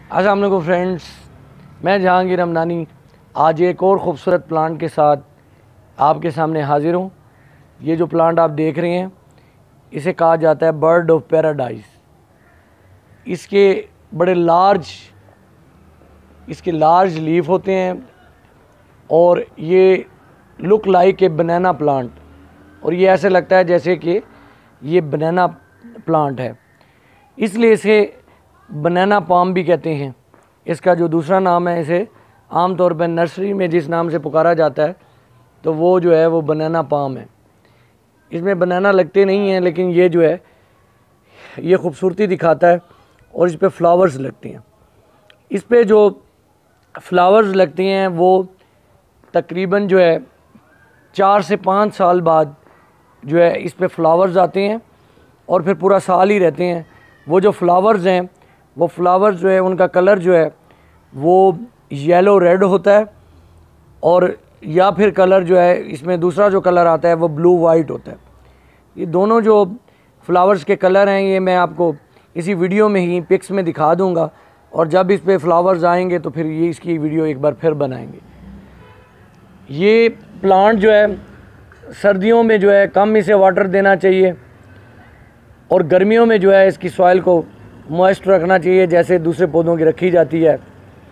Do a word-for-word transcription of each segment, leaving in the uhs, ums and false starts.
अस्सलाम वालेकुम फ्रेंड्स, मैं जहांगीर हमदानी आज एक और ख़ूबसूरत प्लांट के साथ आपके सामने हाज़िर हूँ। ये जो प्लांट आप देख रहे हैं इसे कहा जाता है बर्ड ऑफ पैराडाइज। इसके बड़े लार्ज इसके लार्ज लीफ होते हैं और ये look like a banana plant, और ये ऐसे लगता है जैसे कि ये बनाना प्लांट है, इसलिए इसे बनाना पाम भी कहते हैं। इसका जो दूसरा नाम है, इसे आम तौर पर नर्सरी में जिस नाम से पुकारा जाता है तो वो जो है वो बनाना पाम है। इसमें बनाना लगते नहीं हैं, लेकिन ये जो है ये खूबसूरती दिखाता है और इस पर फ्लावर्स लगते हैं। इस पर जो फ्लावर्स लगते हैं वो तकरीबन जो है चार से पाँच साल बाद जो है इस पर फ्लावर्स आते हैं और फिर पूरा साल ही रहते हैं। वो जो फ्लावर्स हैं वो फ्लावर्स जो है उनका कलर जो है वो येलो रेड होता है, और या फिर कलर जो है इसमें दूसरा जो कलर आता है वो ब्लू वाइट होता है। ये दोनों जो फ्लावर्स के कलर हैं ये मैं आपको इसी वीडियो में ही पिक्स में दिखा दूंगा, और जब इस पे फ्लावर्स आएंगे तो फिर ये इसकी वीडियो एक बार फिर बनाएंगे। ये प्लांट जो है सर्दियों में जो है कम इसे वाटर देना चाहिए, और गर्मियों में जो है इसकी सॉइल को मॉइस्ट रखना चाहिए जैसे दूसरे पौधों की रखी जाती है।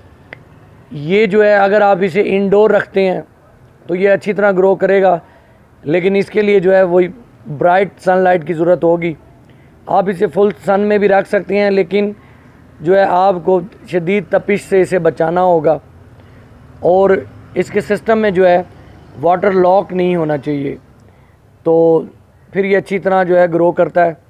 ये जो है अगर आप इसे इंडोर रखते हैं तो ये अच्छी तरह ग्रो करेगा, लेकिन इसके लिए जो है वही ब्राइट सनलाइट की ज़रूरत होगी। आप इसे फुल सन में भी रख सकते हैं, लेकिन जो है आपको शदीद तपिश से इसे बचाना होगा, और इसके सिस्टम में जो है वाटर लॉक नहीं होना चाहिए, तो फिर ये अच्छी तरह जो है ग्रो करता है।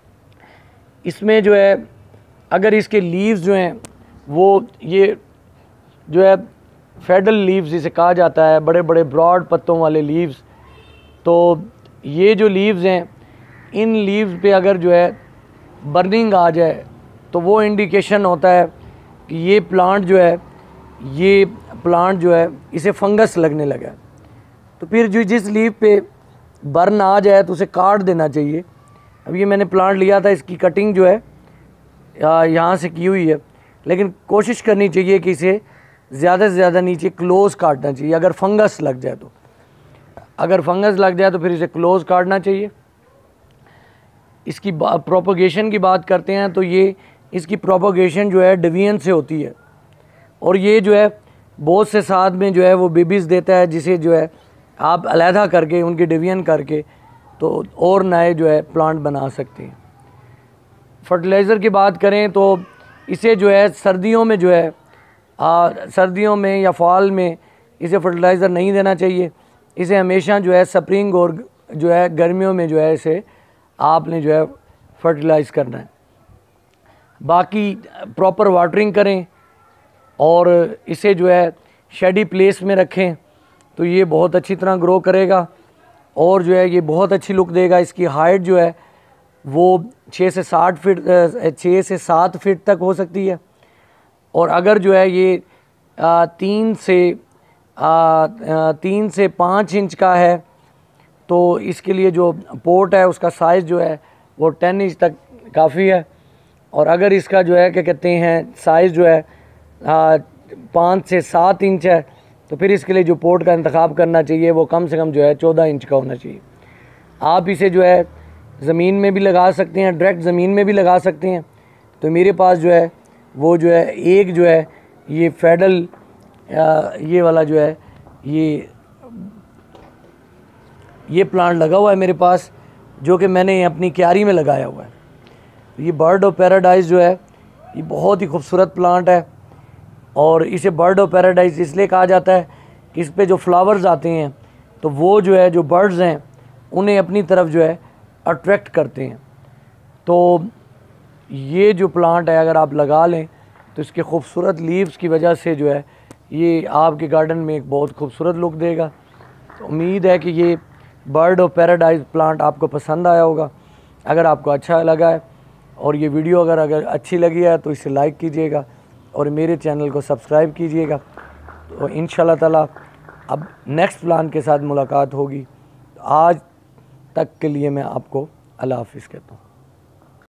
इसमें जो है अगर इसके लीव्स जो हैं वो ये जो है फेडल लीव्स जिसे कहा जाता है, बड़े बड़े ब्रॉड पत्तों वाले लीव्स, तो ये जो लीव्स हैं इन लीव्स पे अगर जो है बर्निंग आ जाए तो वो इंडिकेशन होता है कि ये प्लांट जो है ये प्लांट जो है इसे फंगस लगने लगा है। तो फिर जो जिस लीव पे बर्न आ जाए तो उसे काट देना चाहिए। अब ये मैंने प्लांट लिया था, इसकी कटिंग जो है यहाँ से की हुई है, लेकिन कोशिश करनी चाहिए कि इसे ज़्यादा से ज़्यादा नीचे क्लोज़ काटना चाहिए। अगर फंगस लग जाए तो अगर फंगस लग जाए तो फिर इसे क्लोज़ काटना चाहिए। इसकी प्रोपगेशन की बात करते हैं तो ये इसकी प्रोपगेशन जो है डिवीजन से होती है, और ये जो है बहुत से साथ में जो है वो बेबीज़ देता है, जिसे जो है आप अलहदा करके उनकी डिवीजन करके तो और नए जो है प्लांट बना सकते हैं। फर्टिलाइज़र की बात करें तो इसे जो है सर्दियों में जो है आ, सर्दियों में या फॉल में इसे फर्टिलाइज़र नहीं देना चाहिए। इसे हमेशा जो है स्प्रिंग और जो है गर्मियों में जो है इसे आपने जो है फर्टिलाइज़ करना है। बाकी प्रॉपर वाटरिंग करें और इसे जो है शेडी प्लेस में रखें तो ये बहुत अच्छी तरह ग्रो करेगा, और जो है ये बहुत अच्छी लुक देगा। इसकी हाइट जो है वो छः से साठ फीट छः से सात फीट तक हो सकती है, और अगर जो है ये आ, तीन से आ, आ, तीन से पाँच इंच का है तो इसके लिए जो पोट है उसका साइज़ जो है वो टेन इंच तक काफ़ी है। और अगर इसका जो है क्या कहते हैं साइज़ जो है पाँच से सात इंच है तो फिर इसके लिए जो पोट का इंतखाब करना चाहिए वो कम से कम जो है चौदह इंच का होना चाहिए। आप इसे जो है ज़मीन में भी लगा सकते हैं, डायरेक्ट ज़मीन में भी लगा सकते हैं। तो मेरे पास जो है वो जो है एक जो है ये फेडल ये वाला जो है ये ये प्लांट लगा हुआ है मेरे पास, जो कि मैंने अपनी क्यारी में लगाया हुआ है। ये बर्ड ऑफ पैराडाइज जो है ये बहुत ही खूबसूरत प्लांट है, और इसे बर्ड ऑफ पैराडाइज इसलिए कहा जाता है कि इस पे जो फ्लावर्स आते हैं तो वो जो है जो बर्ड्स हैं उन्हें अपनी तरफ जो है अट्रैक्ट करते हैं। तो ये जो प्लांट है अगर आप लगा लें तो इसके खूबसूरत लीव्स की वजह से जो है ये आपके गार्डन में एक बहुत खूबसूरत लुक देगा। तो उम्मीद है कि ये बर्ड ऑफ पैराडाइज प्लांट आपको पसंद आया होगा। अगर आपको अच्छा लगा है और ये वीडियो अगर अगर अच्छी लगी है तो इसे लाइक कीजिएगा और मेरे चैनल को सब्सक्राइब कीजिएगा। तो इंशाल्लाह ताला अब नेक्स्ट प्लान के साथ मुलाकात होगी। आज तक के लिए मैं आपको अल्लाह हाफ़िज़ कहता हूँ।